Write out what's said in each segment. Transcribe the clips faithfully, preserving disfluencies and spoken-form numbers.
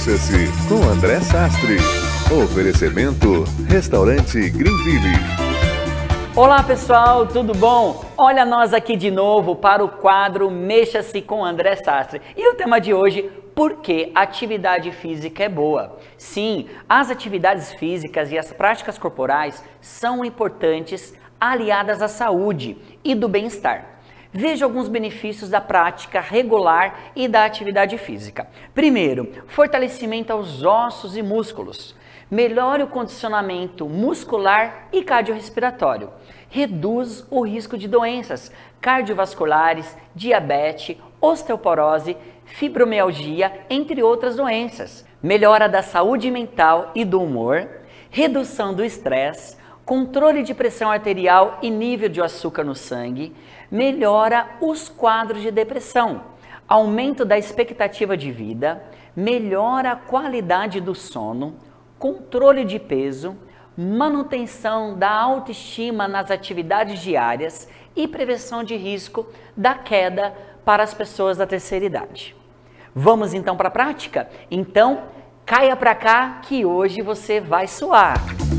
Mexa-se com André Sastre. Oferecimento Restaurante Greenville. Olá pessoal, tudo bom? Olha nós aqui de novo para o quadro Mexa-se com André Sastre. E o tema de hoje, por que a atividade física é boa? Sim, as atividades físicas e as práticas corporais são importantes, aliadas à saúde e do bem-estar. Veja alguns benefícios da prática regular e da atividade física. Primeiro, fortalecimento aos ossos e músculos. Melhora o condicionamento muscular e cardiorrespiratório. Reduz o risco de doenças cardiovasculares, diabetes, osteoporose, fibromialgia, entre outras doenças. Melhora da saúde mental e do humor. Redução do estresse. Controle de pressão arterial e nível de açúcar no sangue. Melhora os quadros de depressão. Aumento da expectativa de vida. Melhora a qualidade do sono. Controle de peso, manutenção da autoestima nas atividades diárias e prevenção de risco da queda para as pessoas da terceira idade. Vamos então para a prática? Então, caia para cá que hoje você vai suar.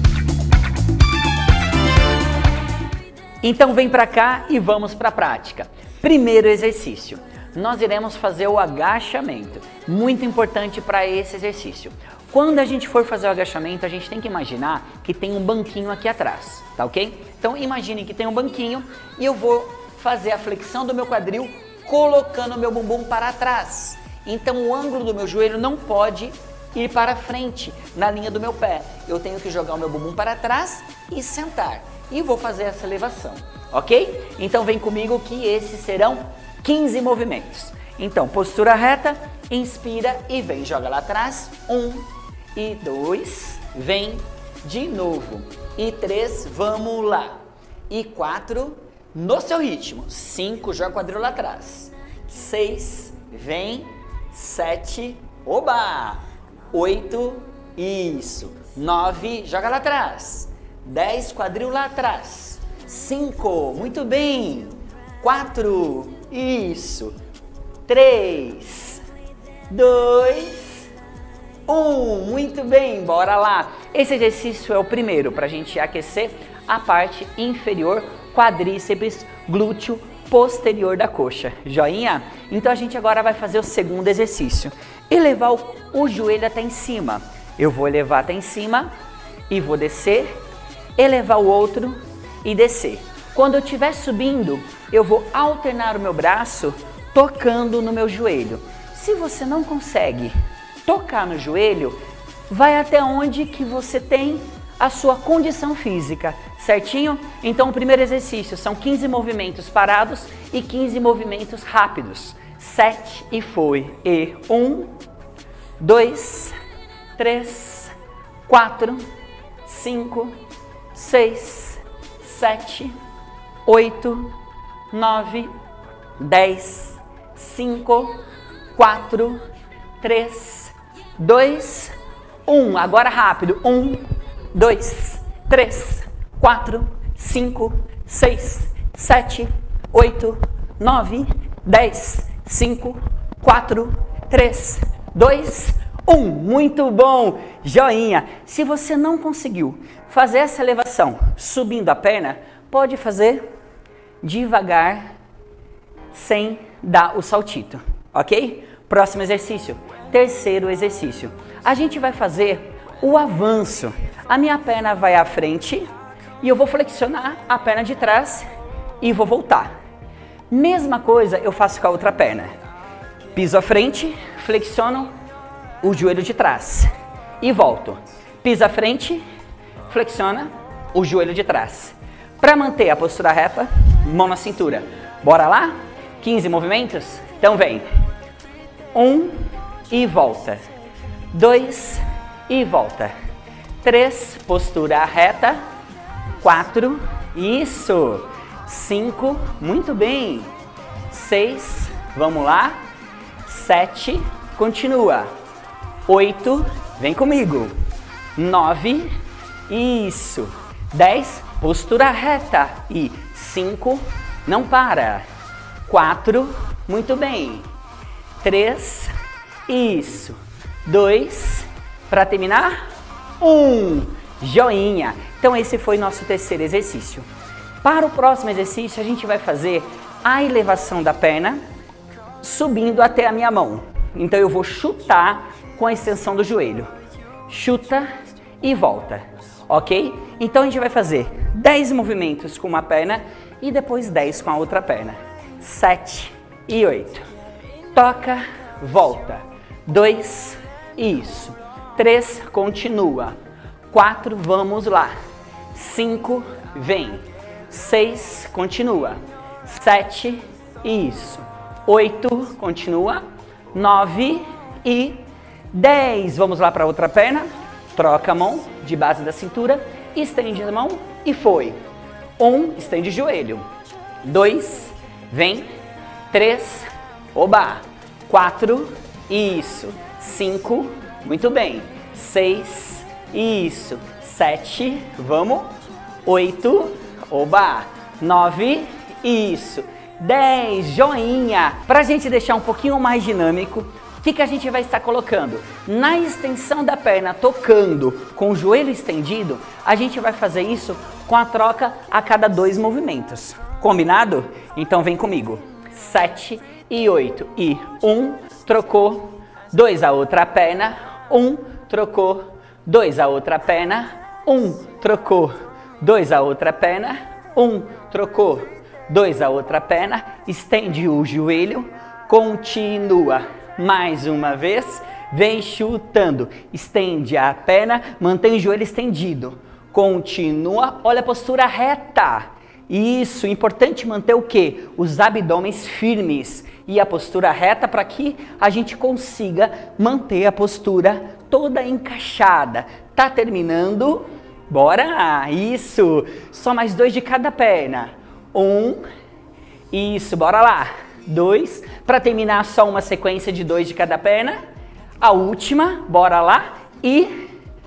Então vem para cá e vamos para a prática. Primeiro exercício. Nós iremos fazer o agachamento. Muito importante para esse exercício. Quando a gente for fazer o agachamento, a gente tem que imaginar que tem um banquinho aqui atrás, tá ok? Então imagine que tem um banquinho e eu vou fazer a flexão do meu quadril colocando o meu bumbum para trás. Então o ângulo do meu joelho não pode ir para frente na linha do meu pé. Eu tenho que jogar o meu bumbum para trás e sentar. E vou fazer essa elevação, ok? Então vem comigo que esses serão quinze movimentos. Então postura reta, inspira e vem, joga lá atrás, um e dois, vem de novo, e três, vamos lá, e quatro, no seu ritmo, cinco, joga o quadril lá atrás, seis, vem, sete, oba, oito, isso, nove, joga lá atrás, dez, quadril lá atrás, cinco, muito bem, quatro, isso, três, dois, um, muito bem, bora lá. Esse exercício é o primeiro para a gente aquecer a parte inferior, quadríceps, glúteo, posterior da coxa. Joinha? Então a gente agora vai fazer o segundo exercício. Elevar o, o joelho até em cima. Eu vou elevar até em cima e vou descer, elevar o outro e descer. Quando eu estiver subindo, eu vou alternar o meu braço tocando no meu joelho. Se você não consegue tocar no joelho, vai até onde que você tem a sua condição física, certinho? Então o primeiro exercício são quinze movimentos parados e quinze movimentos rápidos. sete e foi. E um, dois, três, quatro, cinco, seis, sete, oito, nove, dez, cinco, quatro, três, dois, um. Agora rápido. um, dois, três, quatro, cinco, seis, sete, oito, nove, dez, cinco, quatro, três, dois, um. Muito bom! Joinha! Se você não conseguiu fazer essa elevação subindo a perna, pode fazer devagar, sem dar o saltito, ok? Próximo exercício, terceiro exercício. A gente vai fazer o avanço. A minha perna vai à frente e eu vou flexionar a perna de trás e vou voltar. Mesma coisa eu faço com a outra perna. Piso à frente, flexiono o joelho de trás e volto. Piso à frente, flexiona o joelho de trás. Para manter a postura reta, mão na cintura. Bora lá? quinze movimentos? Então vem. Um e volta. Dois e volta. Três, postura reta. Quatro, isso. Cinco, muito bem. Seis, vamos lá. Sete, continua. Oito, vem comigo. Nove, isso. Dez, postura reta. E cinco, não para. Quatro, muito bem. Três, isso. dois, para terminar, um, joinha. Então esse foi nosso terceiro exercício. Para o próximo exercício, a gente vai fazer a elevação da perna, subindo até a minha mão. Então eu vou chutar com a extensão do joelho. Chuta e volta, ok? Então a gente vai fazer dez movimentos com uma perna e depois dez com a outra perna. sete e oito. Toca, volta. dois, isso. três, continua. quatro, vamos lá. cinco, vem. seis, continua. sete, isso. oito, continua. nove e dez. Vamos lá para a outra perna. Troca a mão de base da cintura, estende a mão e foi. um, estende o joelho. dois, vem. três, oba. quatro, isso. cinco, muito bem. seis, isso. sete, vamos. oito, oba. nove, isso. dez, joinha. Para a gente deixar um pouquinho mais dinâmico, o que, que a gente vai estar colocando? Na extensão da perna, tocando com o joelho estendido, a gente vai fazer isso com a troca a cada dois movimentos. Combinado? Então vem comigo. sete e oito. E um, trocou. dois, a outra perna. um, trocou. dois, a outra perna. um, trocou. dois, a outra perna. um, trocou. dois, a outra perna. Estende o joelho. Continua. Mais uma vez, vem chutando, estende a perna, mantém o joelho estendido, continua, olha a postura reta, isso, importante manter o quê? Os abdômenes firmes e a postura reta para que a gente consiga manter a postura toda encaixada. Tá terminando? Bora! Isso, só mais dois de cada perna, um, isso, bora lá. dois, para terminar só uma sequência de dois de cada perna, a última, bora lá, e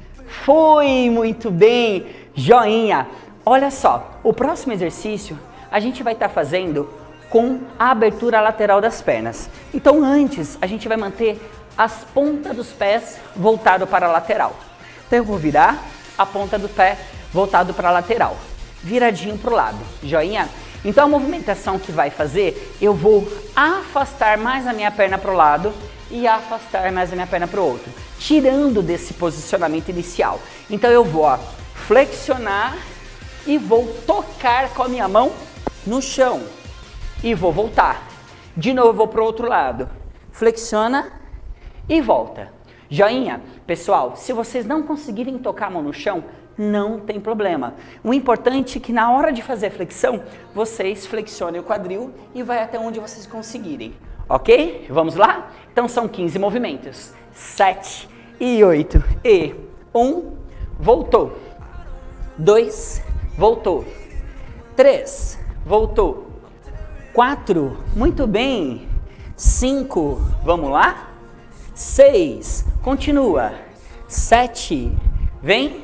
foi, muito bem, joinha. Olha só, o próximo exercício a gente vai estar tá fazendo com a abertura lateral das pernas. Então antes a gente vai manter as pontas dos pés voltado para a lateral. Então eu vou virar a ponta do pé voltado para a lateral, viradinho para o lado, joinha? Então a movimentação que vai fazer, eu vou afastar mais a minha perna para o lado e afastar mais a minha perna para o outro, tirando desse posicionamento inicial. Então eu vou ó, flexionar e vou tocar com a minha mão no chão e vou voltar. De novo eu vou para o outro lado, flexiona e volta. Joinha? Pessoal, se vocês não conseguirem tocar a mão no chão, não tem problema. O importante é que na hora de fazer a flexão, vocês flexionem o quadril e vai até onde vocês conseguirem. Ok? Vamos lá? Então são quinze movimentos. sete e oito. E um, voltou. dois, voltou. três, voltou. quatro, muito bem. cinco, vamos lá. seis, continua. sete, vem.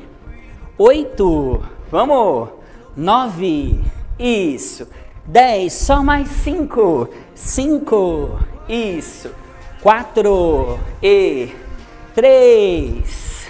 oito, vamos, nove, isso, dez, só mais cinco, cinco, isso, quatro, e três,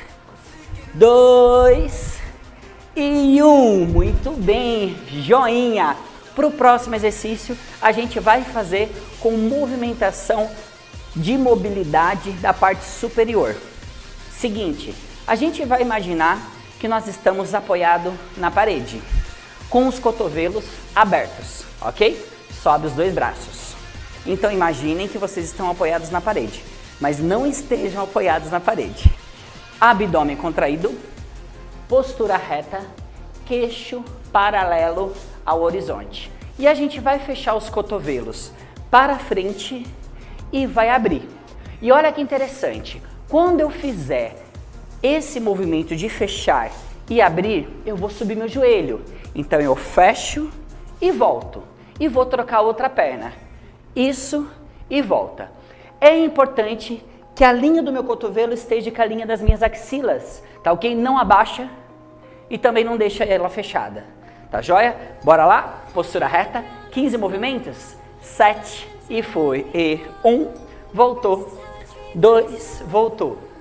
dois e um, muito bem, joinha. Para o próximo exercício, a gente vai fazer com movimentação de mobilidade da parte superior. Seguinte, a gente vai imaginar que nós estamos apoiados na parede, com os cotovelos abertos, ok? Sobe os dois braços. Então imaginem que vocês estão apoiados na parede, mas não estejam apoiados na parede. Abdômen contraído, postura reta, queixo paralelo ao horizonte. E a gente vai fechar os cotovelos para frente e vai abrir. E olha que interessante, quando eu fizer esse movimento de fechar e abrir, eu vou subir meu joelho. Então eu fecho e volto. E vou trocar outra perna. Isso e volta. É importante que a linha do meu cotovelo esteja com a linha das minhas axilas. Tá ok? Não abaixa e também não deixa ela fechada. Tá joia? Bora lá? Postura reta. quinze movimentos. sete e foi. E um, voltou. dois, voltou.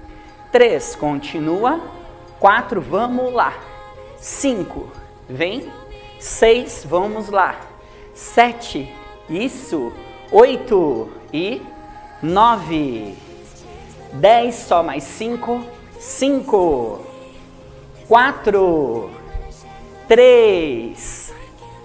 três, continua. quatro, vamos lá. cinco, vem. seis, vamos lá. sete, isso. oito e nove. dez, só mais cinco. cinco, quatro, três,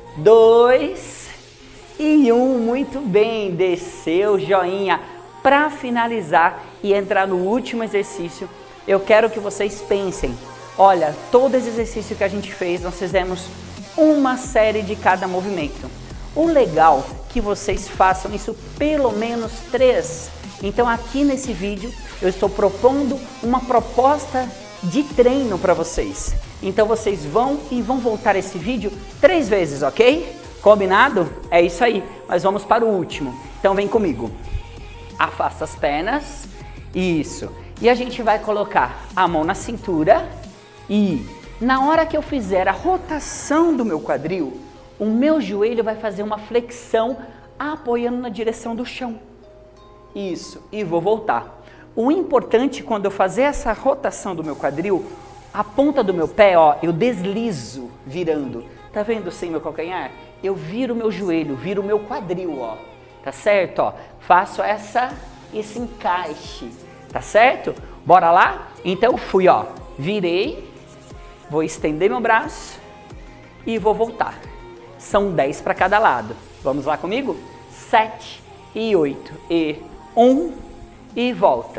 dois e um. Muito bem, desceu, joinha. Para finalizar e entrar no último exercício, eu quero que vocês pensem, olha, todo esse exercício que a gente fez, nós fizemos uma série de cada movimento. O legal é que vocês façam isso pelo menos três. Então aqui nesse vídeo eu estou propondo uma proposta de treino para vocês. Então vocês vão e vão voltar esse vídeo três vezes, ok? Combinado? É isso aí, mas vamos para o último. Então vem comigo. Afasta as pernas, isso. E a gente vai colocar a mão na cintura e na hora que eu fizer a rotação do meu quadril, o meu joelho vai fazer uma flexão apoiando na direção do chão. Isso, e vou voltar. O importante quando eu fazer essa rotação do meu quadril, a ponta do meu pé, ó, eu deslizo virando. Tá vendo sem meu calcanhar? Eu viro o meu joelho, viro o meu quadril, ó. Tá certo, ó? Faço essa, esse encaixe, tá certo? Bora lá? Então fui, ó, virei, vou estender meu braço e vou voltar. São dez para cada lado. Vamos lá comigo? sete e oito e um e volta.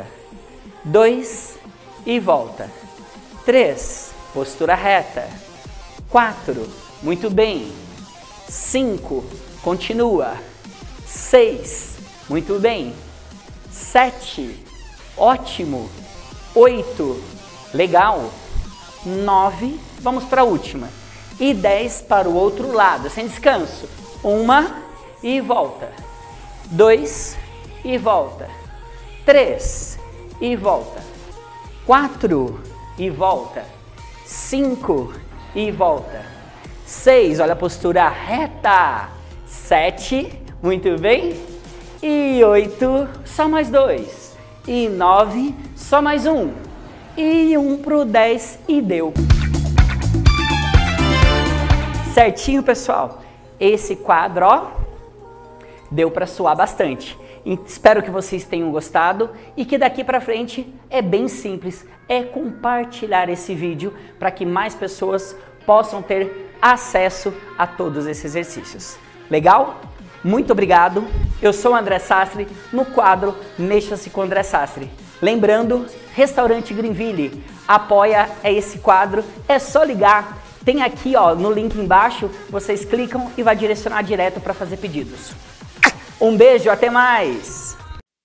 dois e volta. três, postura reta. quatro, muito bem. cinco, continua. seis, muito bem. sete, ótimo. oito, legal. nove, vamos para a última. E dez para o outro lado, sem descanso. Uma e volta. dois e volta. três e volta. quatro e volta. cinco e volta. seis, olha a postura reta. sete, muito bem. E oito, só mais dois. E nove, só mais um. E um pro dez e deu. Certinho, pessoal? Esse quadro, ó, deu para suar bastante. Espero que vocês tenham gostado e que daqui para frente é bem simples, é compartilhar esse vídeo para que mais pessoas possam ter acesso a todos esses exercícios. Legal? Muito obrigado. Eu sou o André Sastre no quadro Mexa-se com André Sastre. Lembrando, Restaurante Greenville apoia esse quadro, é só ligar. Tem aqui, ó, no link embaixo, vocês clicam e vai direcionar direto para fazer pedidos. Um beijo, até mais!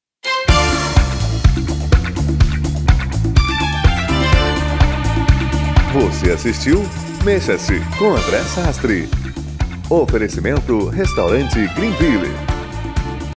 Você assistiu Mexa-se com André Sastre. Oferecimento Restaurante Greenville.